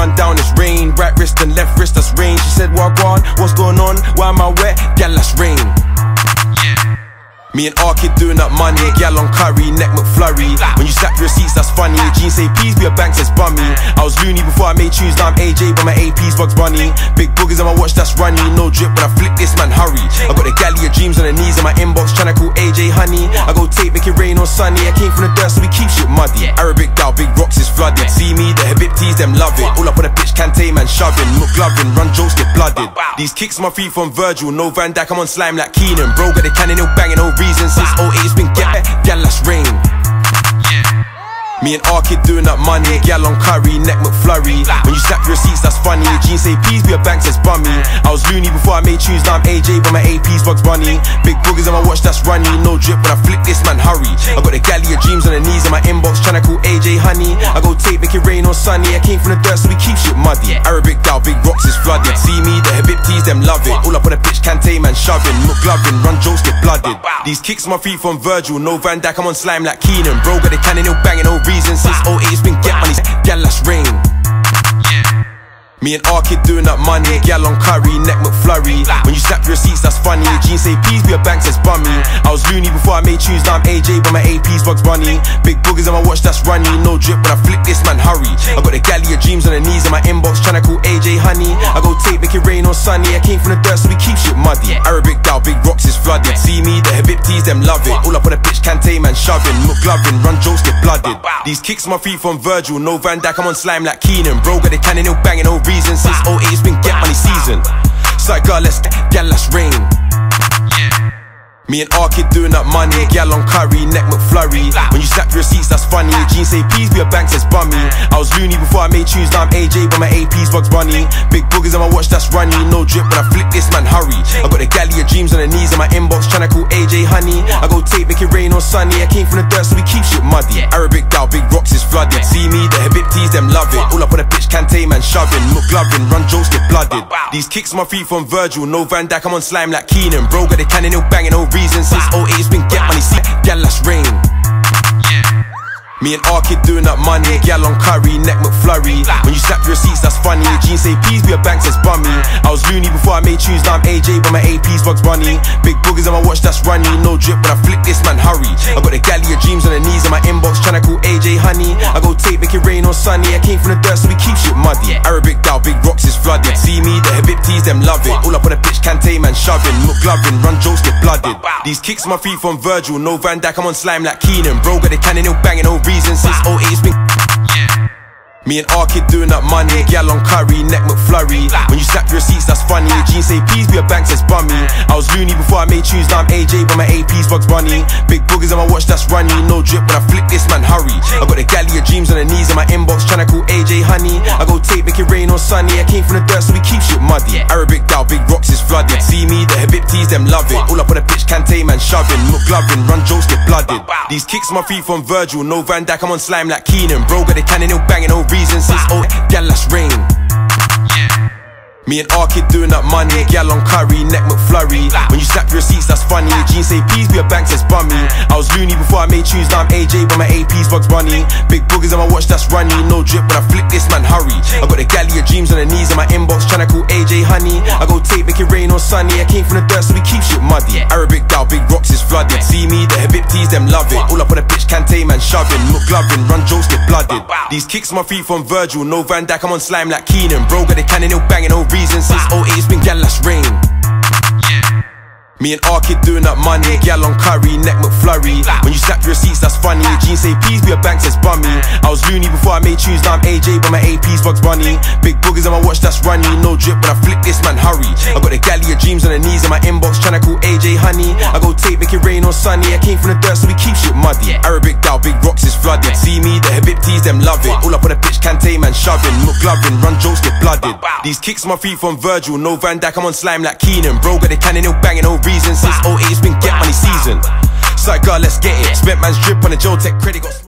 run down, it's rain. Right wrist and left wrist, that's rain. She said, Wagwan, what's going on? Why am I wet? Gal, that's rain. Me and R kid doing up money, gal on curry, neck McFlurry. When you slap your receipts, that's funny. Jeans say peas, be a bank says bummy. I was loony before I made tunes, now I'm AJ, but my AP's Bugs Bunny. Big boogers on my watch, that's runny. No drip when I flick this, man, hurry. I got the galley of dreams on the knees in my inbox, tryna call AJ honey. I go tape, make it rain or sunny. I came from the dirt, so we keep shit muddy. Arabic gal, big rocks is flooded. See me, the Habibtis, them love it. All up on the pitch, Kante, man, shoving. McGlovin, run jokes, get blooded. These kicks my feet from Virgil, no Van Dijk, I'm on slime like Keenan. Bro, got the cannon, no banging, no reason. Since 08, it's been gal, that's rain. Me and R kid doing up money, gal on curry, neck McFlurry. When you slap your receipts, that's funny. Jeans say peas, be a bank says bummy. I was loony before I made tunes, now I'm AJ, but my AP's Bugs Bunny. Big boogers on my watch, that's runny. No drip when I flick this, man, hurry. I got the galley of dreams on the knees in my inbox, tryna call AJ honey. I go tape, make it rain or sunny. I came from the dirt, so we keep shit muddy. Arabic gal, big rocks is flooded. See me, the Habibtis, them love it. All up on the pitch, Kante, man, shoving. McGlovin, run jokes, get blooded. These kicks my feet from Virgil, no Van Dijk, I'm on slime like Keenan. Bro, got the cannon, no banging, no reason. Since 08, it's been money, gal, that's rain. Me and R kid doing up money, gal on curry, neck McFlurry. When you slap your receipts, that's funny. Jeans say peas, be a bank says bummy. I was loony before I made tunes, now I'm AJ, but my AP's Bugs Bunny. Big boogers on my watch, that's runny. No drip when I flick this, man, hurry. I got the galley of dreams on the knees in my inbox, tryna call AJ honey. I go tape, make it rain or sunny. I came from the dirt, so we keep shit muddy. Arabic gal, big rocks is flooded. See me, the Habibtis, them love it. All up on the pitch, Kante, man, shoving. McGlovin, run jokes, get blooded. These kicks my feet from Virgil, no Van Dijk, I'm on slime like Keenan. Bro, got the cannon, no banging, no reason. Since 08, it's been money season. Side girl, let's gal, that's rain. Me and R kid doing up money, gal on curry, neck McFlurry. When you slap your receipts, that's funny. Jeans say peas, be a bank says bummy. I was loony before I made tunes, now I'm AJ, but my AP's Bugs Bunny. Big boogers on my watch, that's runny. No drip when I flick this, man, hurry. I got the galley of dreams on the knees in my inbox, tryna call AJ honey. I go tape, make it rain or sunny. I came from the dirt, so we keep shit muddy. Arabic gal, big rocks is flooded. See me, the Habibtis, them love it. All up on the pitch, Kante, man, shoving. McGlovin, run jokes, get blooded. These kicks my feet from Virgil, no Van Dijk, I'm on slime like Keenan. Bro, got the cannon, no banging, no reason. Since 08, it's been money, see, gal, that's rain. Me and R kid doing up money, gal on curry, neck McFlurry. When you slap your receipts, that's funny. Jeans say peas, be a bank says bummy. I was loony before I made tunes, now I'm AJ, but my AP's Bugs Bunny. Big boogers on my watch, that's runny. No drip when I flick this, man, hurry. I got the galley of dreams on the knees in my inbox, tryna call AJ honey. I go tape, make it rain or sunny. I came from the dirt, so we keep shit muddy. Arabic gal, big rocks is flooded. See me, the Habibtis, them love it. All up on the pitch, Kante, man, shoving. McGlovin, run jokes, get blooded. These kicks my feet from Virgil, no Van Dijk, I'm on slime like Keenan. Bro, got the cannon, no banging, no reason. Since 08, it's been me and R kid doing up money, gal on curry, neck McFlurry. When you slap your receipts, that's funny. Jeans say peas, be a bank says bummy. I was loony before I made tunes, now I'm AJ, but my AP's Bugs Bunny. Big boogers on my watch, that's runny. No drip when I flick this, man, hurry. I got the galley of dreams on the knees in my inbox, tryna call AJ honey. I go tape, make it rain or sunny. I came from the dirt, so we keep shit muddy. Arabic gal, big rocks is flooded. See me, the Habibtis, them love it. All up on the pitch, Kante, man, shoving. McGlovin, run jokes, get blooded. These kicks my feet from Virgil, no Van Dijk, I'm on slime like Keenan. Bro, got the cannon, no banging, no reason. Since 08, gal, that's rain. Me and R kid doing up money, gal on curry, neck McFlurry. When you slap your receipts, that's funny. Jeans say peas, be a bank says bummy. I was loony before I made tunes, now I'm AJ, but my AP's Bugs Bunny. Big boogers on my watch, that's runny. No drip when I flick this, man, hurry. I got the galley of dreams on the knees in my inbox, tryna call AJ honey. I go tape, make it rain or sunny. I came from the dirt, so we keep shit muddy. Arabic gal, big rocks is flooded. See me, the Habibtis, them love it. All up on the pitch, Kante, man, shoving. McGlovin, run jokes, get blooded. These kicks my feet from Virgil, no Van Dijk, I'm on slime like Keenan. Bro, got the cannon, no banging, no reason. Since 08, it's been gal, that's rain. Me and R kid doing up money, gal on curry, neck McFlurry. When you slap your receipts, that's funny. Jeans say peas, be a bank says bummy. I was loony before I made tunes, now I'm AJ, but my AP's Bugs Bunny. Big boogers on my watch, that's runny. No drip when I flick this, man, hurry. I got the galley of dreams on the knees in my inbox, tryna call AJ honey. I go tape, make it rain or sunny. I came from the dirt, so we keep shit muddy. Arabic gal, big rocks is flooded. See me, the Habibtis, them love it. All up on the pitch, Kante, man, shoving. McGlovin, run jokes, get blooded. These kicks my feet from Virgil, no Van Dijk, I'm on slime like Keenan. Bro, got the cannon, no banging, no reason. Since 08, it's been money season. Side girl, let's get it. Spent man's drip on the Joe Tech credit.